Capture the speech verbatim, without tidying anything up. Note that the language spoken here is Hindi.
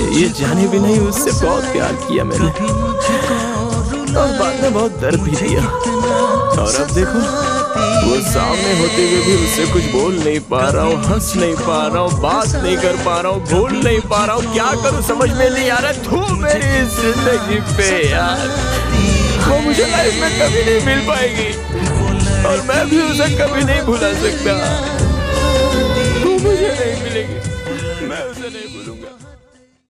ये जाने भी नहीं उससे बहुत प्यार किया मैंने, और बाद में बहुत दर्द भी दिया। और अब देखो वो सामने होते हुए भी उससे कुछ बोल नहीं पा रहा हूँ, हंस नहीं पा रहा हूँ, बात नहीं कर पा रहा हूँ, भूल नहीं पा रहा हूँ। क्या करूँ समझ में नहीं आ रहा। तू मेरी जिंदगी पे यार, वो मुझे लाइफ में कभी नहीं मिल पाएगी और मैं भी उसे कभी नहीं भुला सकता। तू मुझे नहीं मिलेगी, मैं उसे नहीं भूलूंगा।